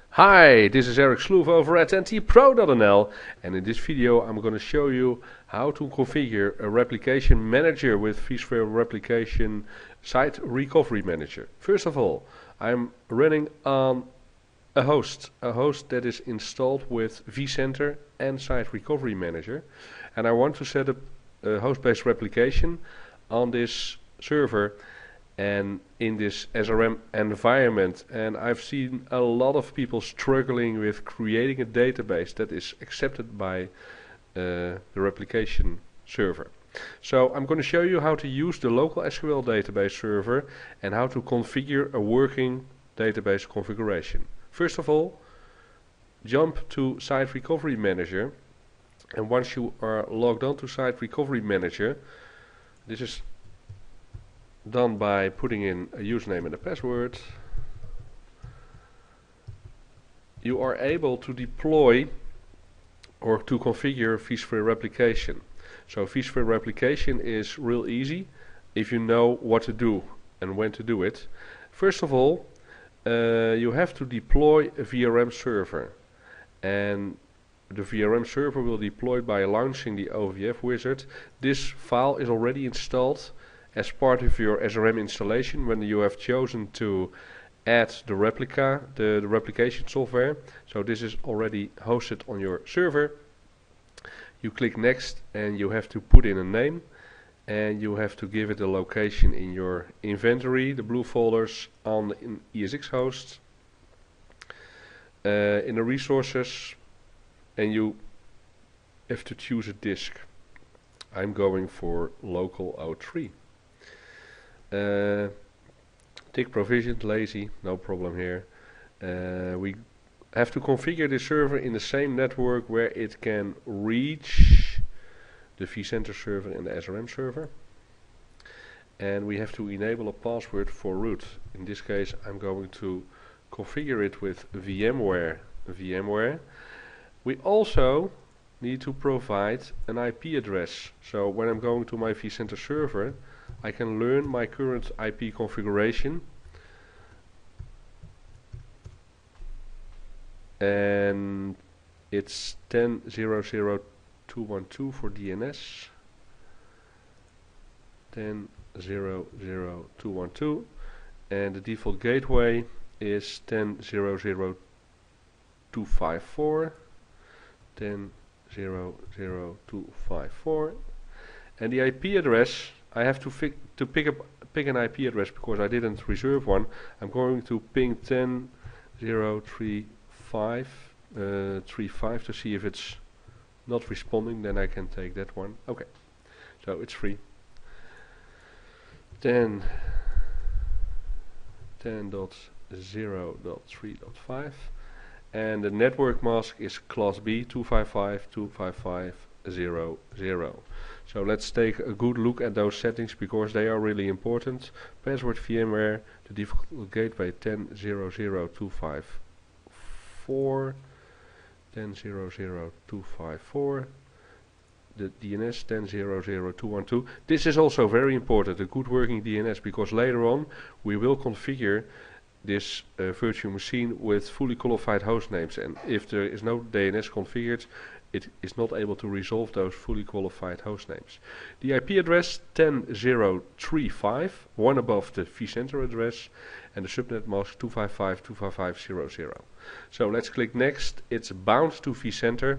Hi, this is Eric Sloef over at ntpro.nl, and in this video I'm going to show you how to configure a replication manager with vSphere Replication Site Recovery Manager. First of all, I'm running on a host that is installed with vCenter and Site Recovery Manager, and I want to set up a host-based replication on this server and in this SRM environment. And I've seen a lot of people struggling with creating a database that is accepted by the replication server. So I'm going to show you how to use the local SQL database server and how to configure a working database configuration. First of all, jump to Site Recovery Manager, and once you are logged on to Site Recovery Manager, this is done by putting in a username and a password, you are able to deploy or to configure vSphere Replication. So vSphere Replication is real easy if you know what to do and when to do it. First of all, you have to deploy a VRM server, and the VRM server will deploy by launching the OVF wizard. This file is already installed as part of your SRM installation when you have chosen to add the replica, the replication software. So this is already hosted on your server. You click next and you have to put in a name, and you have to give it a location in your inventory, the blue folders on in ESX host, in the resources, and you have to choose a disk. I'm going for local 03. Tick provisioned, lazy, no problem here. We have to configure the server in the same network where it can reach the vCenter server and the SRM server. And we have to enable a password for root. In this case I'm going to configure it with VMware. We also need to provide an IP address. So when I'm going to my vCenter server, I can learn my current IP configuration, and it's 10.0.0.212 for DNS, 10.0.0.212, and the default gateway is 10.0.0.254, 10.0.0.254, and the IP address, I have to pick an IP address because I didn't reserve one. I'm going to ping 10.0.3.5 to see if it's not responding. Then I can take that one. Okay, so it's free. 10.0.3.5, and the network mask is class B 255.255.0.0. So let's take a good look at those settings because they are really important. Password VMware, the default gateway 10.0.0.254, 10.0.0.254, the DNS 10.0.0.212. This is also very important, a good working DNS, because later on we will configure this virtual machine with fully qualified host names, and if there is no DNS configured, it is not able to resolve those fully qualified host names. The IP address 10.0.3.5, one above the vCenter address, and the subnet mask 255.255.0.0. So let's click next. It's bound to vCenter,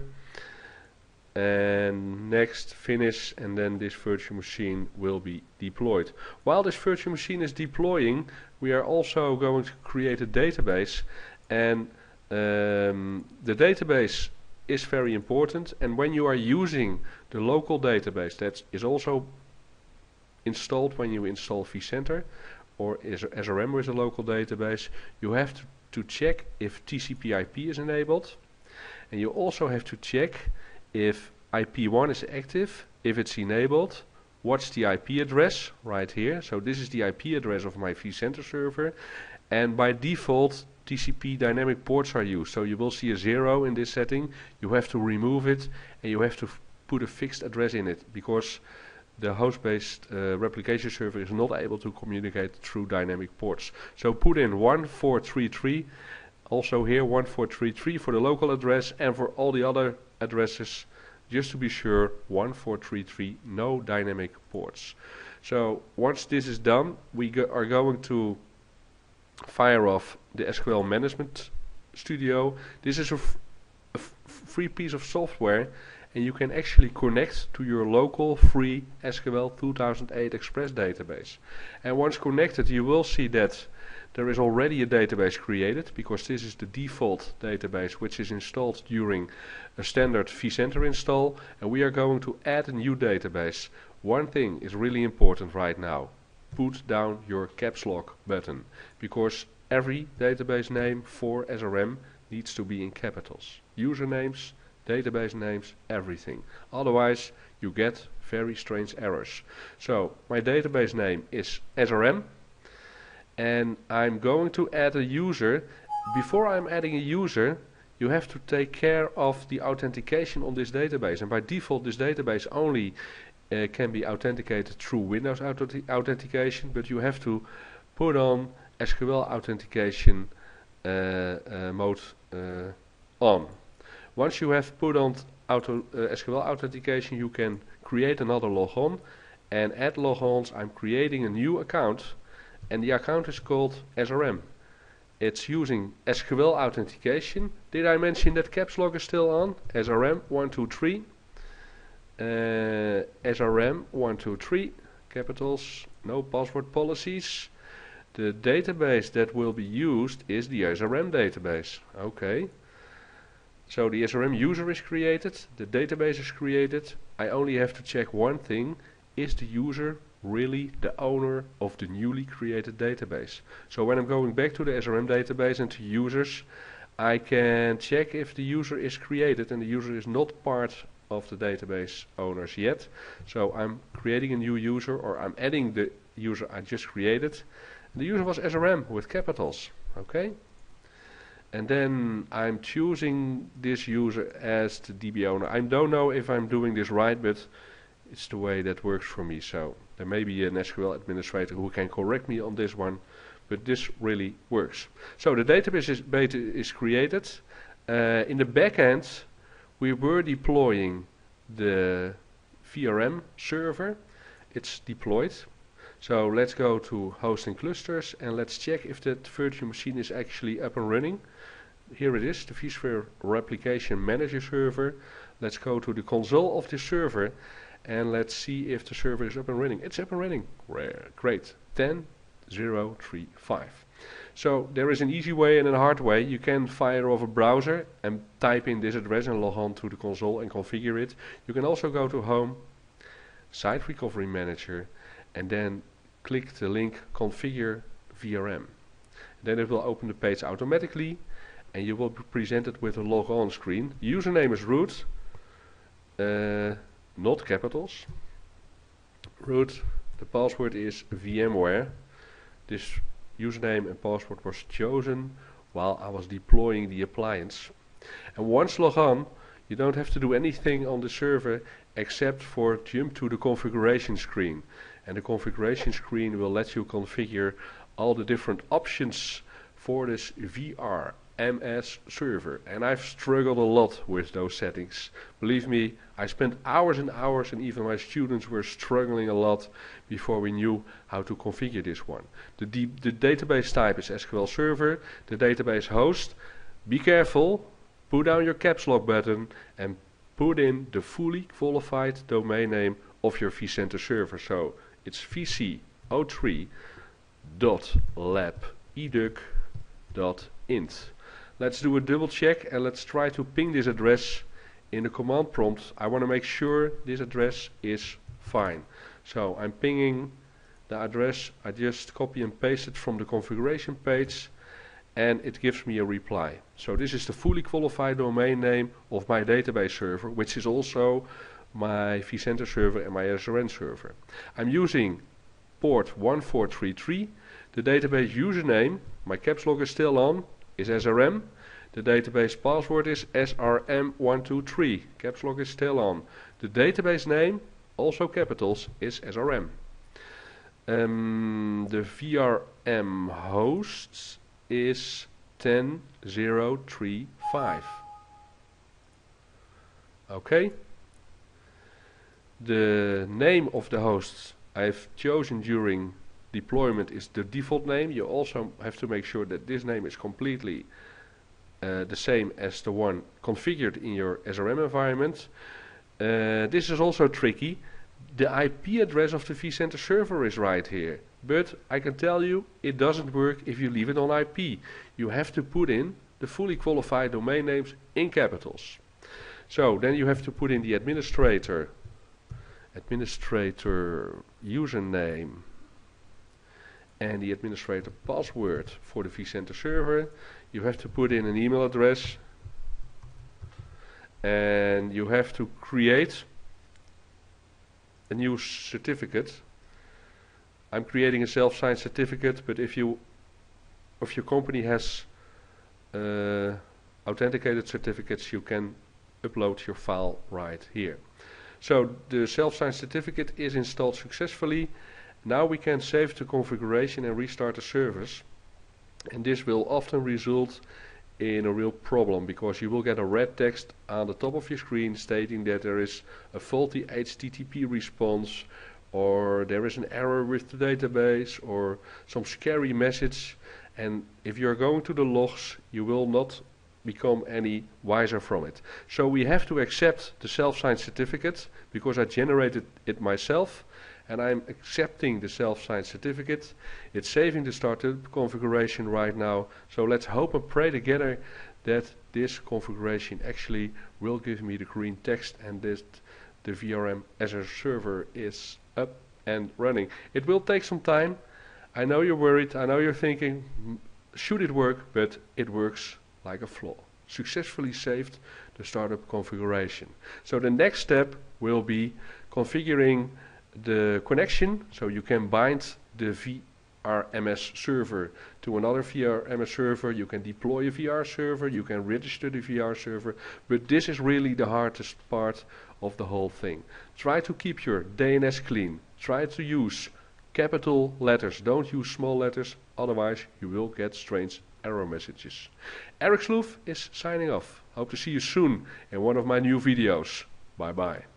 and next, finish, and then this virtual machine will be deployed. While this virtual machine is deploying, we are also going to create a database, and the database is very important. And when you are using the local database that is also installed when you install vCenter or SRM with a local database, you have to check if TCP/IP is enabled, and you also have to check if IP1 is active. If it's enabled, what's the IP address right here? So this is the IP address of my vCenter server, and by default TCP dynamic ports are used. So you will see a 0 in this setting. You have to remove it, and you have to put a fixed address in it because the host-based replication server is not able to communicate through dynamic ports. So put in 1433 Also here 1433 for the local address, and for all the other addresses, just to be sure, 1433, no dynamic ports. So once this is done, we are going to fire off the SQL Management Studio. This is a free piece of software, and you can actually connect to your local free SQL 2008 Express database. And once connected, you will see that there is already a database created, because this is the default database which is installed during a standard vCenter install, and we are going to add a new database. One thing is really important right now: put down your caps lock button, because every database name for SRM needs to be in capitals. Usernames, database names, everything. Otherwise you get very strange errors. So my database name is SRM, and I'm going to add a user. Before I'm adding a user, you have to take care of the authentication on this database, and by default this database only can be authenticated through Windows authentication, but you have to put on SQL authentication mode on. Once you have put on SQL authentication, you can create another logon, and at logons I'm creating a new account, and the account is called SRM. It's using SQL authentication. Did I mention that caps lock is still on? SRM 123. SRM 123, capitals, no password policies. The database that will be used is the SRM database. Okay. So the SRM user is created, the database is created. I only have to check one thing: is the user really the owner of the newly created database? So when I'm going back to the SRM database and to users, I can check if the user is created, and the user is not part of the database owners yet. So I'm creating a new user, or I'm adding the user I just created. The user was SRM with capitals. Okay. And then I'm choosing this user as the DB owner. I don't know if I'm doing this right, but it's the way that works for me. So there may be an SQL administrator who can correct me on this one, but this really works. So the database is created. In the backend, we were deploying the VRM server. It's deployed. So let's go to hosting clusters, and let's check if that virtual machine is actually up and running. Here it is, the vSphere Replication Manager server. Let's go to the console of this server, and let's see if the server is up and running. It's up and running. Great. 10.0.3.5. So there is an easy way and a hard way. You can fire off a browser and type in this address and log on to the console and configure it. You can also go to Home, Site Recovery Manager, and then click the link Configure VRM. Then it will open the page automatically, and you will be presented with a log on screen. The username is root, not capitals. Root, the password is VMware. This username and password was chosen while I was deploying the appliance. And once log on, you don't have to do anything on the server except for jump to the configuration screen. And the configuration screen will let you configure all the different options for this VRMS server. And I've struggled a lot with those settings. Believe me, I spent hours and hours, and even my students were struggling a lot before we knew how to configure this one. The database type is SQL Server. The database host, be careful, put down your caps lock button and put in the fully qualified domain name of your vCenter server. So it's vc03.lab.educ.int. Let's do a double check, and let's try to ping this address in the command prompt. I want to make sure this address is fine. So I'm pinging the address. I just copy and paste it from the configuration page, and it gives me a reply. So this is the fully qualified domain name of my database server, which is also my vCenter server and my SRM server. I'm using port 1433. The database username, my caps lock is still on, is SRM. The database password is SRM123. Caps lock is still on. The database name, also capitals, is SRM. The VRM host is 10035. Okay. The name of the host I've chosen during deployment is the default name. You also have to make sure that this name is completely the same as the one configured in your SRM environment. This is also tricky. The IP address of the vCenter server is right here, but I can tell you it doesn't work if you leave it on IP. You have to put in the fully qualified domain names in capitals. So then you have to put in the administrator username and the administrator password for the vCenter server. You have to put in an email address, and you have to create a new certificate. I'm creating a self-signed certificate, but if your company has authenticated certificates, you can upload your file right here. So the self-signed certificate is installed successfully. Now we can save the configuration and restart the service. And this will often result in a real problem, because you will get a red text on the top of your screen stating that there is a faulty HTTP response, or there is an error with the database, or some scary message. And if you're going to the logs, you will not become any wiser from it. So we have to accept the self-signed certificate, because I generated it myself, and I'm accepting the self-signed certificate. It's saving the startup configuration right now. So let's hope and pray together that this configuration actually will give me the green text and that the VRM as a server is up and running. It will take some time. I know you're worried. I know you're thinking, should it work? But it works like a flaw. Successfully saved the startup configuration. So the next step will be configuring the connection, so you can bind the VRMS server to another VRMS server. You can deploy a VR server, you can register the VR server, but this is really the hardest part of the whole thing. Try to keep your DNS clean. Try to use capital letters. Don't use small letters, otherwise you will get strange error messages. Eric Sloof is signing off. Hope to see you soon in one of my new videos. Bye bye.